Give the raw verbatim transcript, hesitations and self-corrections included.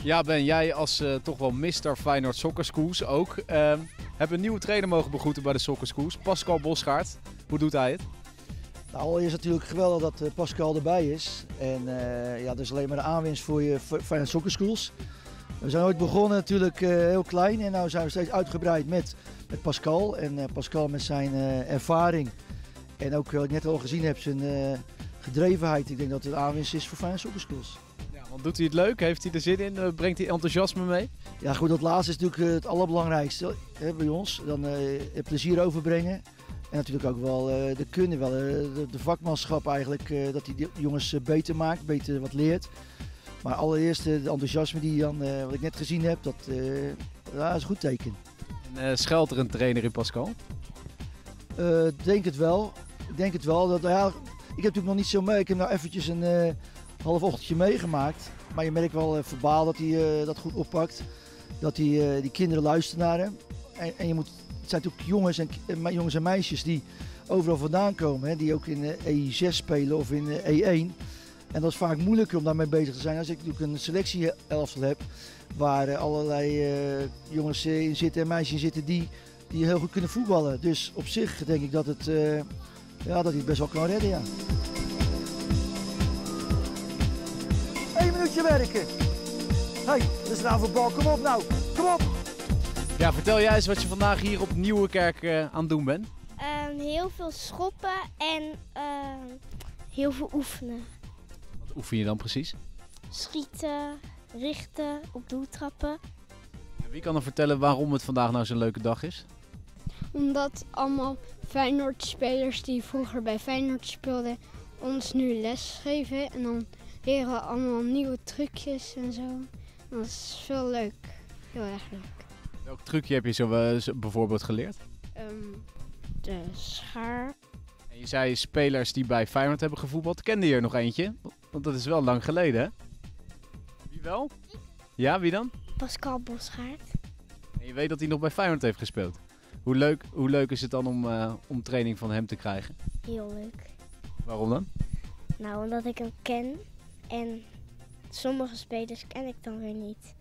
Ja Ben, jij als uh, toch wel mister Feyenoord Soccer Schools ook. Uh, hebt een nieuwe trainer mogen begroeten bij de Soccer Schools, Pascal Bosgaard. Hoe doet hij het? Nou, allereerst natuurlijk geweldig dat uh, Pascal erbij is. En uh, ja, dat is alleen maar de aanwinst voor je Feyenoord Soccer Schools. We zijn ooit begonnen natuurlijk uh, heel klein en nu zijn we steeds uitgebreid met, met Pascal. En uh, Pascal met zijn uh, ervaring en ook wat ik net al gezien heb, zijn uh, gedrevenheid. Ik denk dat het een aanwinst is voor Feyenoord Soccer Schools. Ja, want doet hij het leuk? Heeft hij er zin in? Uh, brengt hij enthousiasme mee? Ja goed, dat laatste is natuurlijk uh, het allerbelangrijkste hè, bij ons. Dan uh, het plezier overbrengen. En natuurlijk ook wel uh, de kunnen, wel, uh, de, de vakmanschap eigenlijk, uh, dat hij de jongens uh, beter maakt, beter wat leert. Maar allereerst uh, de enthousiasme die dan, uh, wat ik net gezien heb, dat, uh, ja, is een goed teken. En, uh, schuilt er een trainer in Pascal? Uh, denk het wel. Ik denk het wel. Dat, ja, ik heb natuurlijk nog niet zo mee. Ik heb nou eventjes een uh, half ochtendje meegemaakt. Maar je merkt wel uh, verbaal dat hij uh, dat goed oppakt. Dat hij, uh, die kinderen luisteren naar hem. En, en je moet, het zijn natuurlijk jongens en, uh, jongens en meisjes die overal vandaan komen. Hè, die ook in uh, E zes spelen of in uh, E één. En dat is vaak moeilijker om daarmee bezig te zijn als ik natuurlijk een selectie-elftal heb. Waar uh, allerlei uh, jongens uh, in zitten en meisjes in zitten die, die heel goed kunnen voetballen. Dus op zich denk ik dat, het, uh, ja, dat hij het best wel kan redden. Ja. Eén minuutje werken. Hé, hey, dat is nou voor bal. Kom op nou. Kom op. Ja, vertel jij eens wat je vandaag hier op Nieuwekerk uh, aan het doen bent. Um, heel veel schoppen en uh, heel veel oefenen. Wat oefen je dan precies? Schieten, richten, op doel trappen. En wie kan er vertellen waarom het vandaag nou zo'n leuke dag is? Omdat allemaal Feyenoord-spelers die vroeger bij Feyenoord speelden ons nu les geven. En dan leren we allemaal nieuwe trucjes en zo. Dat is veel leuk. Heel erg leuk. Welk trucje heb je zo uh, bijvoorbeeld geleerd? Um, de schaar. En je zei spelers die bij Feyenoord hebben gevoetbald. Kende je er nog eentje? Want dat is wel lang geleden, hè? Wie wel? Ja, wie dan? Pascal Bosgaard. En je weet dat hij nog bij Feyenoord heeft gespeeld. Hoe leuk, hoe leuk is het dan om, uh, om training van hem te krijgen? Heel leuk. Waarom dan? Nou, omdat ik hem ken en sommige spelers ken ik dan weer niet.